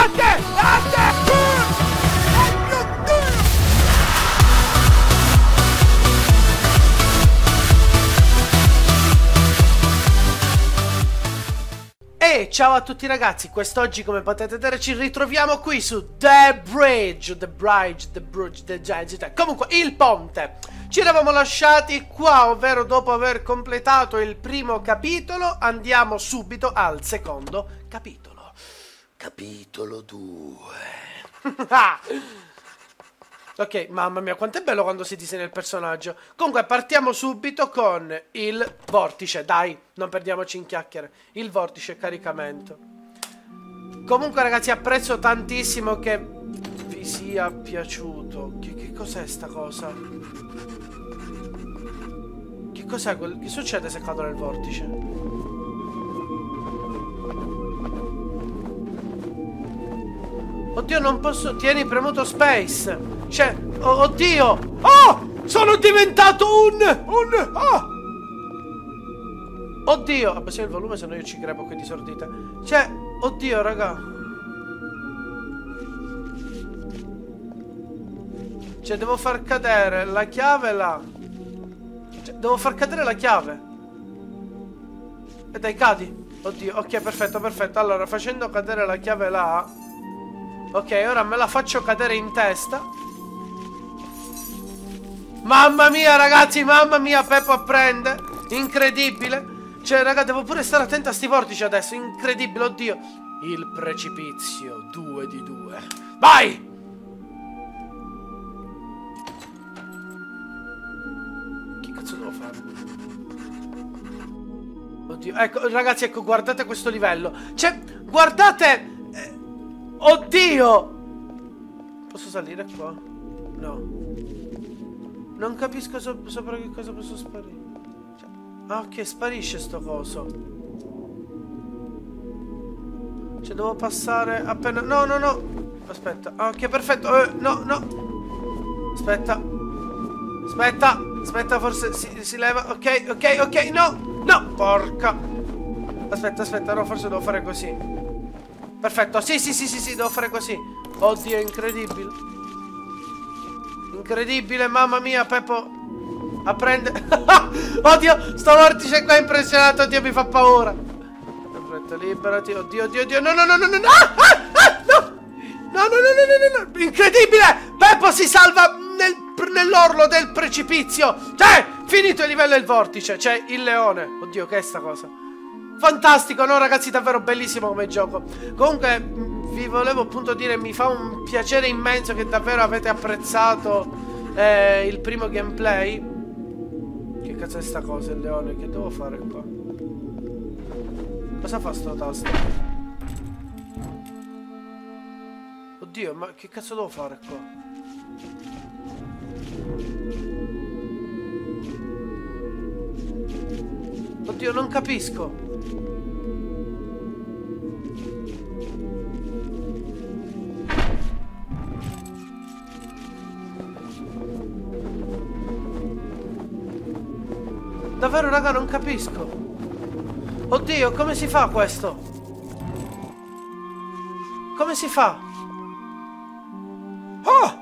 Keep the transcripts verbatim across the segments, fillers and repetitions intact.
Grande! Grande! E ciao a tutti ragazzi, quest'oggi come potete vedere ci ritroviamo qui su The Bridge, The Bridge, The Bridge, The Bridge, comunque il ponte. Ci eravamo lasciati qua, ovvero dopo aver completato il primo capitolo andiamo subito al secondo capitolo. Capitolo due. Ok, mamma mia, quanto è bello quando si disegna il personaggio. Comunque partiamo subito con il vortice. Dai, non perdiamoci in chiacchiere. Il vortice caricamento. Comunque ragazzi, apprezzo tantissimo che vi sia piaciuto. Che, che cos'è sta cosa? Che cos'è quel... Che succede se cado nel vortice? Oddio, non posso... Tieni premuto space. Cioè, oh, oddio! Oh! Sono diventato un... Un... Oh! Oddio! Abbassiamo il volume, se no io ci crepo qui di sordite. Cioè, oddio, raga. Cioè, devo far cadere la chiave là. Cioè, devo far cadere la chiave. E dai, cadi. Oddio, ok, perfetto, perfetto. Allora, facendo cadere la chiave là... Ok, ora me la faccio cadere in testa. Mamma mia ragazzi, mamma mia, Peppo apprende. Incredibile. Cioè raga, devo pure stare attento a sti vortici adesso. Incredibile, oddio. Il precipizio, due di due. Vai! Che cazzo devo fare? Oddio, ecco ragazzi, ecco, guardate questo livello. Cioè, guardate. eh, Oddio. Posso salire qua? No. Non capisco so sopra che cosa posso sparire. Cioè, ah, ok, sparisce sto coso. Cioè, devo passare appena... No, no, no. Aspetta. Ah, ok, perfetto. Eh, no, no. Aspetta. Aspetta. Aspetta, forse si, si leva. Ok, ok, ok. No. No. Porca. Aspetta, aspetta. No, forse devo fare così. Perfetto. Sì, sì, sì, sì, sì. Devo fare così. Oddio, è incredibile. Incredibile, mamma mia, Peppo. Apprende. Oddio, sto vortice qua è impressionato. Oddio, mi fa paura. Aspetta, liberati. Oddio, oddio, oddio. No, no, no, no, no. Ah, ah, ah, no. No, no, no, no, no, no. Incredibile. Peppo si salva nel, nell'orlo del precipizio. Cioè, finito il livello del vortice. C'è il leone. Oddio, che è sta cosa? Fantastico, no ragazzi, davvero bellissimo come gioco. Comunque... Vi volevo appunto dire, mi fa un piacere immenso che davvero avete apprezzato eh, il primo gameplay. Che cazzo è sta cosa, il leone? Che devo fare qua? Cosa fa sto tasto? Oddio, ma che cazzo devo fare qua? Oddio, non capisco. Davvero raga, non capisco. Oddio, come si fa questo? Come si fa? Oh!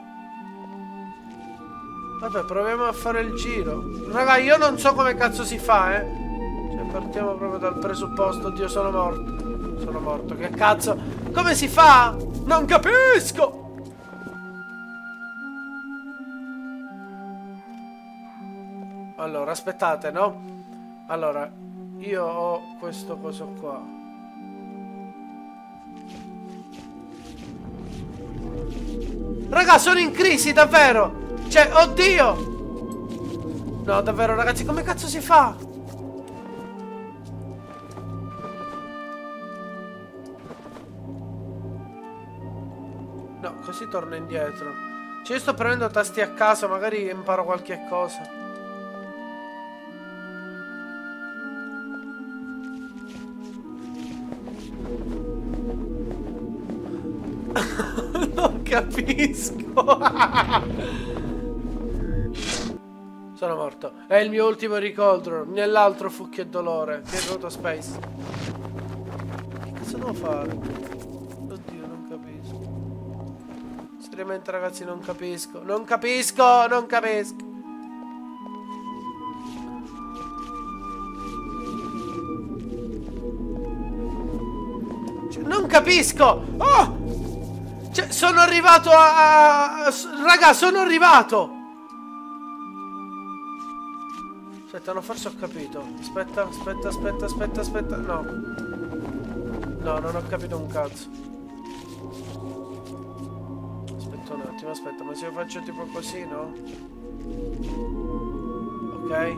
Vabbè, proviamo a fare il giro. Raga, io non so come cazzo si fa, eh. Cioè, partiamo proprio dal presupposto. Oddio, sono morto. Sono morto, che cazzo? Come si fa? Non capisco! Allora, aspettate, no? Allora, io ho questo coso qua. Raga, sono in crisi, davvero! Cioè, oddio! No, davvero, ragazzi, come cazzo si fa? No, così torno indietro. Cioè, io sto prendendo tasti a caso, magari imparo qualche cosa. Non capisco. Sono morto. È il mio ultimo ricordo. Nell'altro fu che dolore. Che è venuto space. Che cazzo devo fare? Oddio, non capisco. seriamente ragazzi non capisco. Non capisco, non capisco. Cioè, non capisco. Oh! Cioè, sono arrivato a... a... Raga, sono arrivato. Aspetta, no, forse ho capito. Aspetta, aspetta, aspetta, aspetta, aspetta. No. No, non ho capito un cazzo. Aspetta un attimo, aspetta, ma se io faccio tipo così, no? Ok.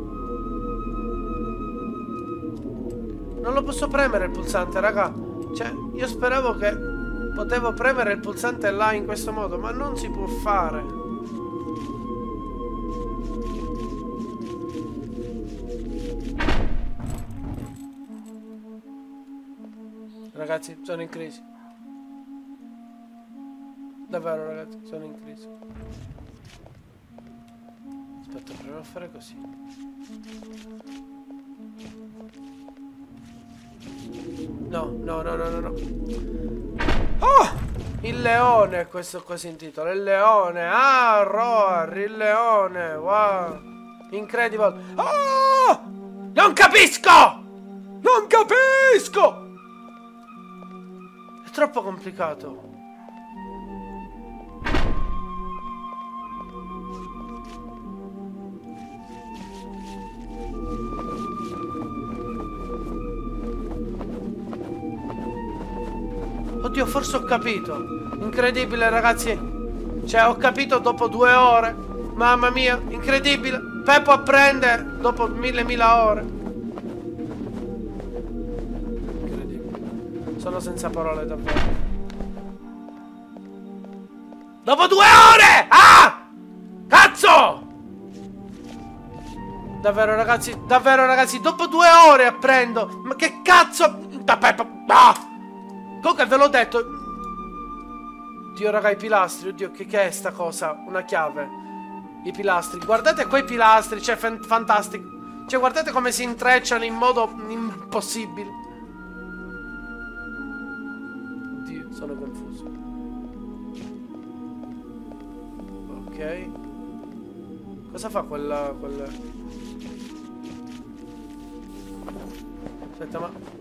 Non lo posso premere il pulsante, raga. Cioè, io speravo che potevo premere il pulsante là in questo modo, ma non si può fare. Ragazzi, sono in crisi. Davvero, ragazzi, sono in crisi. Aspetta, proviamo a fare così. No, no, no, no, no, no. Oh! Il leone, questo qua si intitola. Il leone. Ah, Roar, il leone. Wow. Incredible. Oh! Non capisco! Non capisco! È troppo complicato. Oddio, forse ho capito. Incredibile, ragazzi. Cioè, ho capito dopo due ore. Mamma mia, incredibile. Peppo apprende dopo mille mila ore. Incredibile. Sono senza parole, davvero. Dopo due ore! Ah! Cazzo! Davvero, ragazzi, davvero, ragazzi, dopo due ore apprendo. Ma che cazzo? Da Peppo. Ah! Comunque ve l'ho detto. Dio, raga, i pilastri. Oddio, che, che è sta cosa? Una chiave. I pilastri. Guardate quei pilastri. Cioè, fan fantastico. Cioè, guardate come si intrecciano in modo impossibile. Oddio, sono confuso. Ok. Cosa fa quella... quella... Aspetta, ma...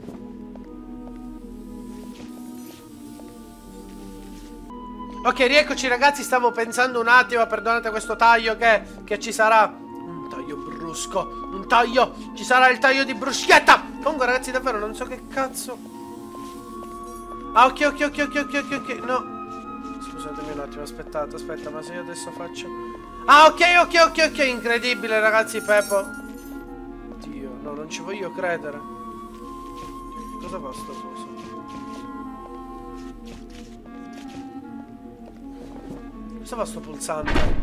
Ok, rieccoci ragazzi, stavo pensando un attimo, perdonate questo taglio che, che ci sarà. Un taglio brusco, un taglio, ci sarà il taglio di bruschetta. Comunque ragazzi, davvero non so che cazzo. Ah, ok, ok, ok, ok, ok, ok, no. Scusatemi un attimo, aspettate, aspetta, ma se io adesso faccio... Ah, ok, ok, ok, ok, incredibile ragazzi, Peppo. Dio, no, non ci voglio credere. Cosa fa sto coso? Cosa fa sto pulsante?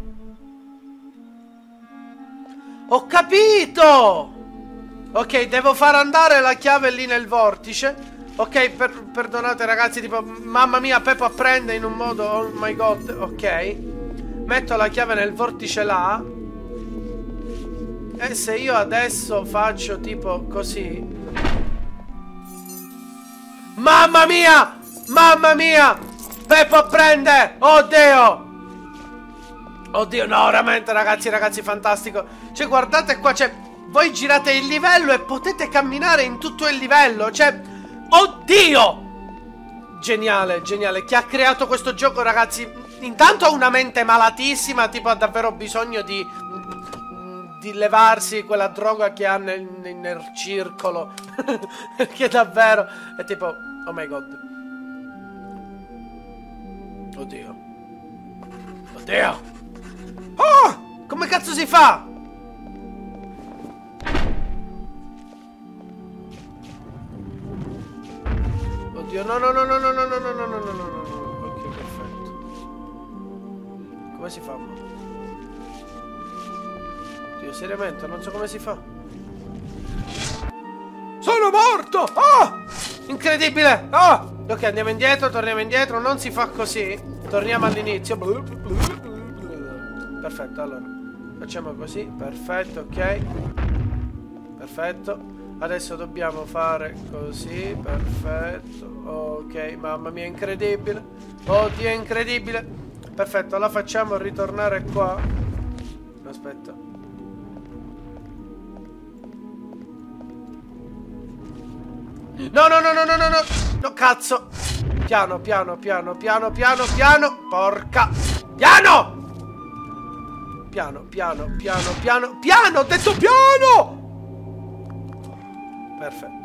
Ho capito! Ok, devo far andare la chiave lì nel vortice. Ok, per, perdonate ragazzi, tipo, mamma mia, Peppo apprende in un modo, oh my god. Ok, metto la chiave nel vortice là. E se io adesso faccio tipo così. Mamma mia! Mamma mia! Peppo apprende! Oddio! Oddio, no, veramente ragazzi, ragazzi, fantastico. Cioè, guardate qua, cioè, voi girate il livello e potete camminare in tutto il livello. Cioè, oddio! Geniale, geniale. Chi ha creato questo gioco, ragazzi, intanto ha una mente malatissima, tipo ha davvero bisogno di... di levarsi quella droga che ha nel, nel circolo. Che davvero è tipo, oh my god. Oddio. Oddio. Oh! Come cazzo si fa? Oddio, no, no, no, no, no, no, no, no, no, no, no, no, no. Ok, perfetto. Come si fa? Oddio, seriamente, non so come si fa. Sono morto! Oh! Incredibile! Oh! Ok, andiamo indietro, torniamo indietro. Non si fa così. Torniamo all'inizio. Perfetto, allora facciamo così. Perfetto, ok. Perfetto. Adesso dobbiamo fare così. Perfetto. Ok, mamma mia, incredibile. Oddio, è incredibile. Perfetto, la facciamo ritornare qua. Aspetta. No, no, no, no, no, no, no. No, cazzo. Piano, piano, piano, piano, piano, piano. Porca. Piano! Piano, piano, piano, piano. Piano, ho detto piano! Perfetto.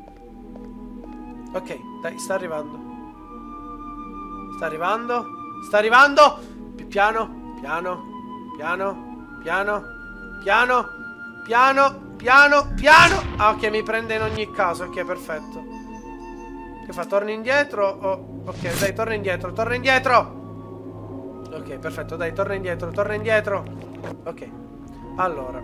Ok, dai, sta arrivando. Sta arrivando. Sta arrivando. Più piano, piano, piano, piano, piano, piano, piano, piano. Ah, ok, mi prende in ogni caso. Ok, perfetto. Che fa? Torna indietro? Oh, ok, dai, torna indietro, torna indietro. Ok, perfetto, dai, torna indietro, torna indietro. Ok, allora.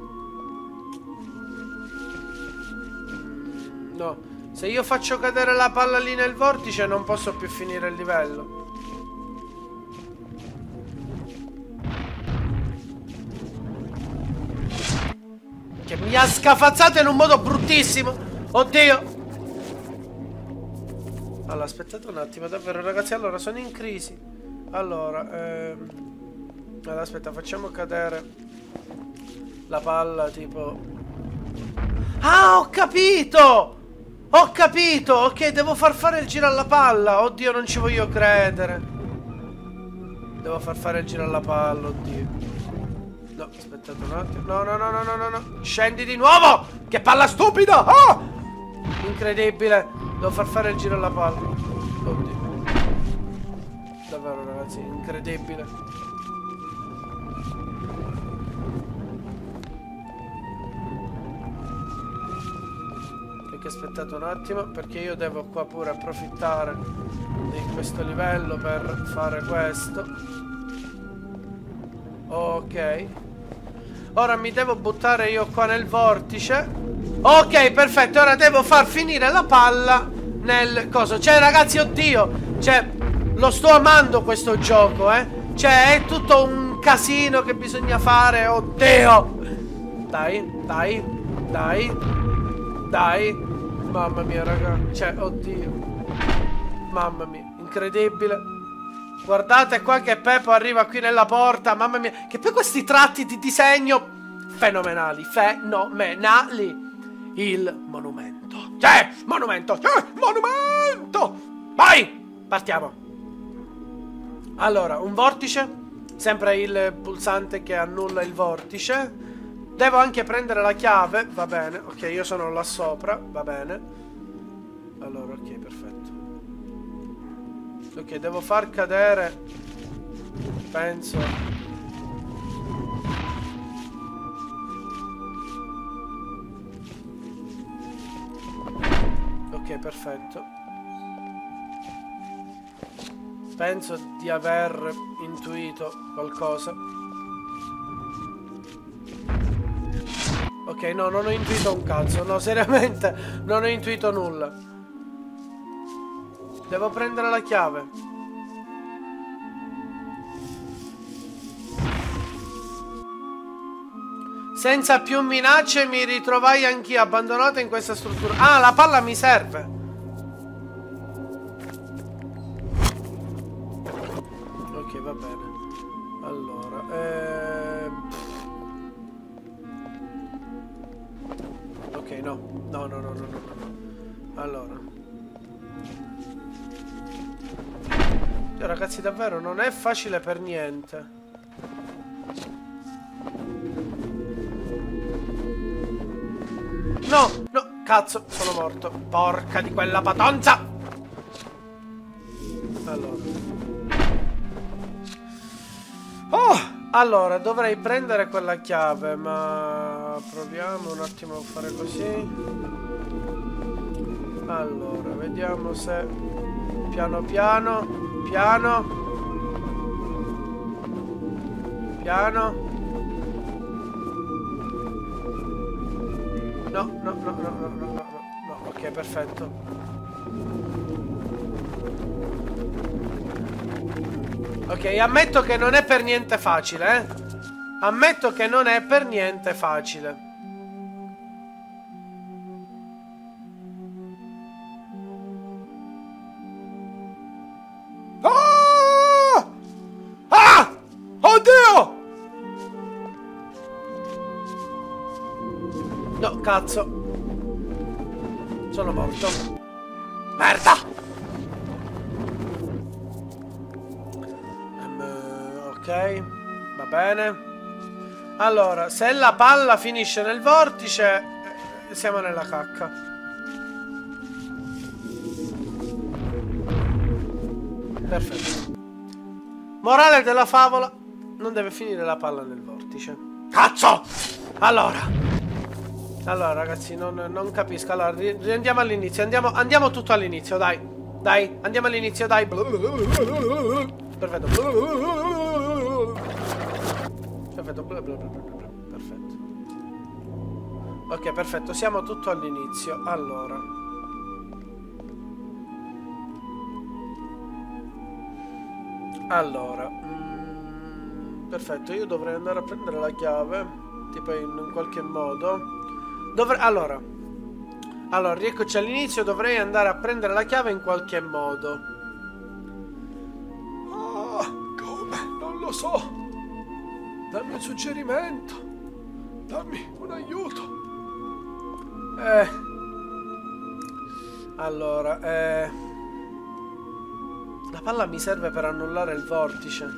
No, se io faccio cadere la palla lì nel vortice non posso più finire il livello. Che mi ha scafazzato in un modo bruttissimo. Oddio. Allora, aspettate un attimo, davvero, ragazzi. Allora, sono in crisi. Allora, ehm... allora, aspetta, facciamo cadere la palla, tipo... Ah, ho capito! Ho capito! Ok, devo far fare il giro alla palla. Oddio, non ci voglio credere. Devo far fare il giro alla palla, oddio. No, aspettate un attimo. No, no, no, no, no, no, no. Scendi di nuovo! Che palla stupida! Ah! Incredibile. Devo far fare il giro alla palla. Oddio. Davvero, ragazzi, incredibile. Perché aspettate un attimo, perché io devo qua pure approfittare di questo livello per fare questo. Ok. Ora mi devo buttare io qua nel vortice. Ok, perfetto. Ora devo far finire la palla nel coso. Cioè, ragazzi, oddio. Cioè, lo sto amando questo gioco, eh. Cioè, è tutto un casino che bisogna fare. Oddio. Dai, dai, dai, dai. Mamma mia, raga. Cioè, oddio. Mamma mia, incredibile. Guardate qua che Peppo arriva qui nella porta. Mamma mia. Che poi questi tratti di disegno fenomenali. Fenomenali. Il monumento. Cioè, monumento. Cioè, monumento. Vai. Partiamo. Allora, un vortice. Sempre il pulsante che annulla il vortice. Devo anche prendere la chiave. Va bene. Ok, io sono là sopra. Va bene. Allora, ok, perfetto. Ok, devo far cadere. Penso. Ok, perfetto. Penso di aver intuito qualcosa. Ok, no, non ho intuito un cazzo. No, seriamente, non ho intuito nulla. Devo prendere la chiave. Senza più minacce mi ritrovai anch'io abbandonato in questa struttura. Ah, la palla mi serve. Ok, va bene. Allora, ehm... ok, no. No, no, no, no, no, no. Allora. Io, ragazzi, davvero non è facile per niente. No, no, cazzo, sono morto. Porca di quella patonza. Allora. Oh, allora, dovrei prendere quella chiave, ma proviamo un attimo a fare così. Allora, vediamo se piano piano, piano, piano. No, no, no, no, no, no, no, no, ok, perfetto. Ok, ammetto che non è per niente facile, eh. Ammetto che non è per niente facile. Oh! Cazzo. Sono morto. Merda! Um, ok. Va bene. Allora, se la palla finisce nel vortice, siamo nella cacca. Perfetto. Morale della favola: non deve finire la palla nel vortice. Cazzo! Allora. Allora, ragazzi, non, non capisco. Allora, riandiamo all'inizio. Andiamo, andiamo tutto all'inizio, dai. Dai, andiamo all'inizio, dai. Perfetto. Perfetto. Perfetto. Ok, perfetto. Siamo tutto all'inizio. Allora. Allora. Mm, perfetto. Io dovrei andare a prendere la chiave. Tipo in, in qualche modo. Dovrei... Allora. Allora, rieccoci all'inizio. Dovrei andare a prendere la chiave in qualche modo. Ah, come? Non lo so. Dammi un suggerimento. Dammi un aiuto. Eh. Allora, eh. La palla mi serve per annullare il vortice.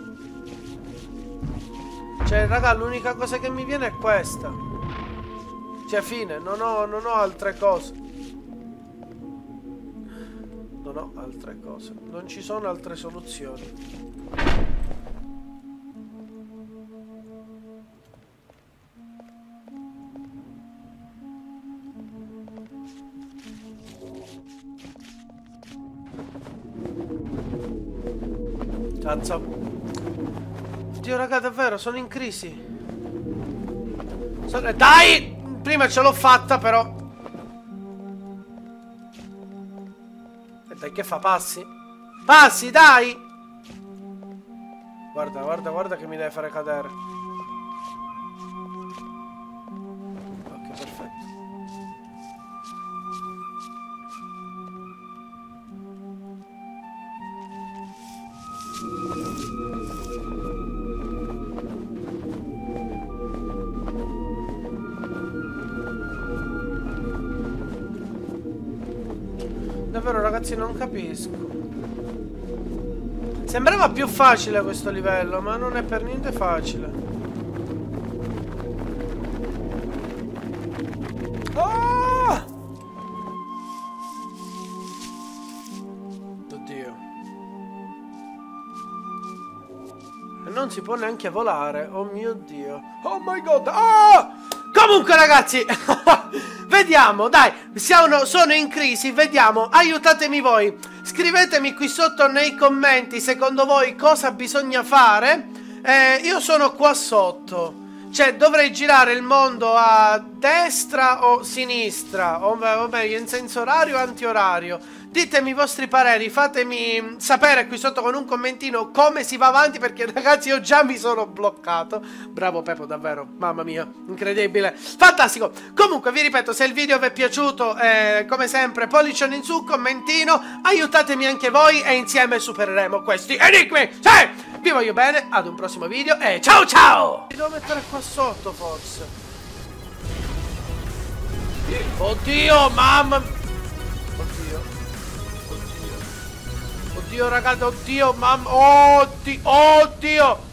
Cioè, raga, l'unica cosa che mi viene è questa. Cioè, fine, non ho, non ho altre cose. Non ho altre cose. Non ci sono altre soluzioni. Cazzo. Oddio, raga, davvero, sono in crisi. Sono... Dai! Prima ce l'ho fatta, però. E dai, che fa? Passi? Passi, dai! Guarda, guarda, guarda che mi deve fare cadere. Ok, perfetto. Davvero, ragazzi, non capisco. Sembrava più facile questo livello, ma non è per niente facile. Ah! Oddio. E non si può neanche volare. Oh mio Dio. Oh my god. Ah! Comunque, ragazzi, vediamo, dai, siamo, sono in crisi, vediamo, aiutatemi voi, scrivetemi qui sotto nei commenti secondo voi cosa bisogna fare. eh, Io sono qua sotto, cioè dovrei girare il mondo a destra o sinistra, o, o meglio in senso orario o antiorario. Ditemi i vostri pareri, fatemi sapere qui sotto con un commentino come si va avanti, perché ragazzi io già mi sono bloccato. Bravo Peppo, davvero, mamma mia, incredibile, fantastico. Comunque vi ripeto, se il video vi è piaciuto, eh, come sempre pollicione in su, commentino, aiutatemi anche voi e insieme supereremo questi enigmi. Sì! Vi voglio bene, ad un prossimo video e ciao ciao! Mi devo mettere qua sotto forse. Oddio, mamma. Oddio, ragazzi, oddio, mamma, oddio, oddio.